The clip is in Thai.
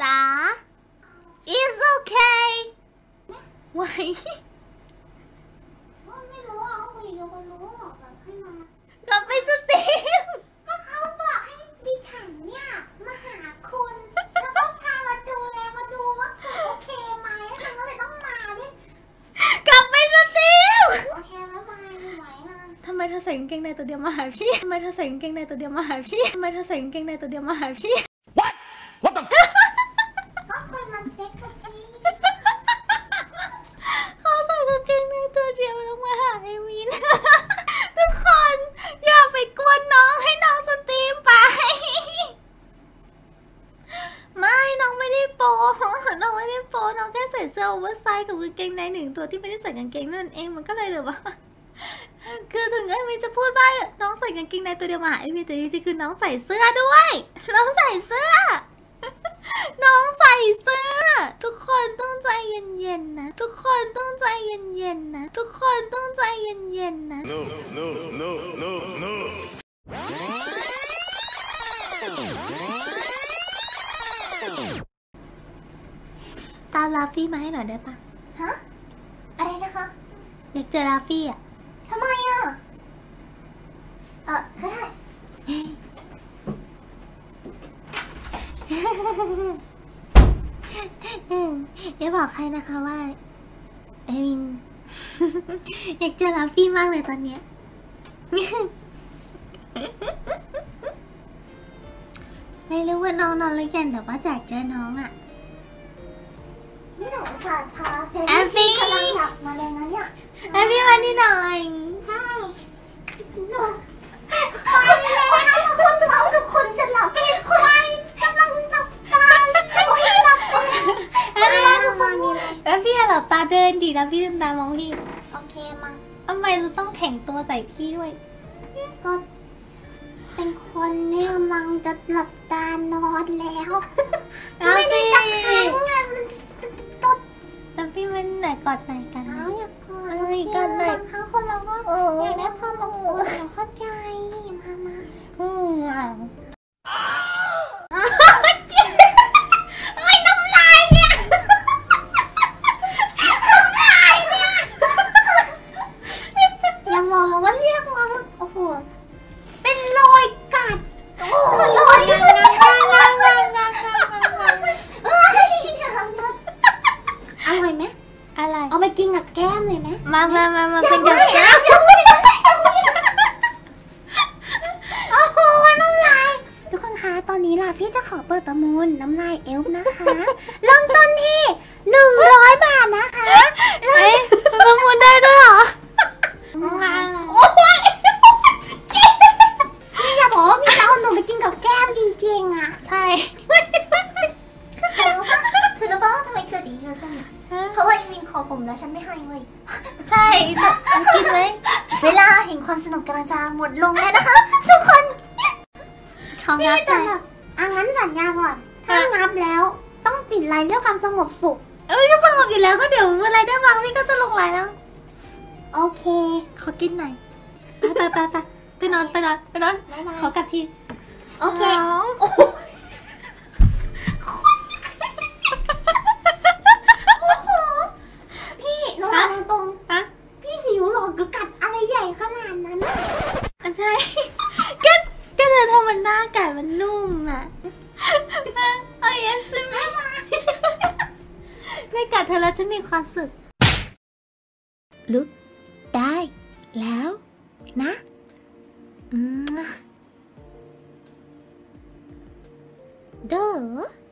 จ๊ะ It's okay ไว้ไม่รู้ว่าเขาคุยกับคนรู้ว่าบอกกับให้มากลับไปสตรีมก็เขาบอกให้ดิฉันเนี่ยมาหาคุณแล้วก็พามาดูแลมาดูว่าคุณโอเคไหมฉันก็เลยต้องมาด้วยกลับไปสตรีมโอเคแล้วมาไหวนะทำไมเธอใส่กางเกงในตัวเดียวมาหาพี่ทำไมเธอใส่กางเกงในตัวเดียวมาหาพี่ทำไมเธอใส่กางเกงในตัวเดียวมาหาพี่ What the ก็คนมันเซ็กซี่เขาใส่กางเกงในตัวเดียวแล้วมาหาไอวิน ทุกคนอย่าไปกวนน้องให้น้องสตรีมไป ไม่น้องไม่ได้โป๊น้องไม่ได้โป๊น้องแค่ใส่เสื้อโอเวอร์ไซส์กับกางเกงในหนึ่งตัวที่ไม่ได้ใส่กางเกงนั่นเองมันก็เลยแบบว่าคือถึงไอ้วินจะพูดว่าน้องใส่กางเกงในตัวเดียวมาหาไอวินแต่จริงๆคือน้องใส่เสื้อด้วยน้องใส่เสื้อ น้องใส่เสื้อทุกคนต้องใจเย็นๆนะทุกคนต้องใจเย็นๆนะทุกคนต้องใจเย็นๆนะ No no no no no ตามลาฟี่มาให้หน่อยได้ปะฮะอะไรนะคะอยากเจอลาฟี่อ่ะทำไมอ่ะก็ได้อย่าบอกใครนะคะว่าไอวิน อยากเจอลาฟี่มากเลยตอนเนี้ย ไม่รู้ว่าน้องนอนหรือยังแต่ว่าอยากเจอน้องอ่ะนี่หนูอุตส่าห์พาแอฟฟี่กำลังหลับมาเลยนะเนี่ยแอฟฟี่มานี่หน่อยใช่หนูไปแล้วคุณเมากับคุณจะหลับเป็นควายกำลังหลับตาโอ้ยหลับตาแอฟฟี่แอฟฟี่หลับตาเดินดีนะพี่ลืมตามองพี่โอเคมั้งทำไมเราต้องแข่งตัวใส่พี่ด้วยก็เป็นคนเนี่ยกำลังจะหลับตานอนแล้วไม่ได้จับค้างไงมันตดแล้วพี่มันไหนกอดไหนกันอยากกอดกันบางครั้งคนเราก็อยากได้ความอบอุ่นเข้าใจมาโอ้ยน้ำลายเนี่ยน้ำลายเนี่ยอย่ามองว่าเรียกว่าโอ้โหเป็นรอยกัดโอ้รอยงอร่อยไหมอะไรเอาไปกินกับแก้มเลยไหมมาเป็นกับแก้มโอ้โหน้ำลายทุกคนคะตอนนี้ล่ะพี่จะขอเปิดประมูลน้ำลายเอลฟ์นะคะเริ่มต้นที่100 บาทนะคะประมูลได้ด้วยเหรอโอ้ยพี่อย่าบอกว่าพี่จะเอาหนูไปกินกับแก้มจริงๆอ่ะใช่เธอรู้ป่ะว่าทำไมเกิดอย่างนี้ขึ้นเพราะว่าอีวินขอผมแล้วฉันไม่ให้เว้ยใช่คิดไหมเวลาแห่งความสนุกกำลังจะหมดลงแล้วนะคะทุกคนเขางับแต่แบบงั้นสัญญาก่อนถ้างับแล้วต้องปิดไลน์ด้วยความสงบสุขก็สงบอยู่แล้วก็เดี๋ยวอะไรได้บ้างพี่ก็จะลงไลน์แล้วโอเคขอกินหน่อยไปนอนขอกัดทีโอเคพี่นอนตรงพี่หิวหรอกัดอะไรใหญ่ขนาดนั้นใช่ก็เธอทำมันหน้าไก่มันนุ่มอ่ะเยสไม่กัดเธอแล้วจะมีความสุขลุกได้แล้วนะเด้อ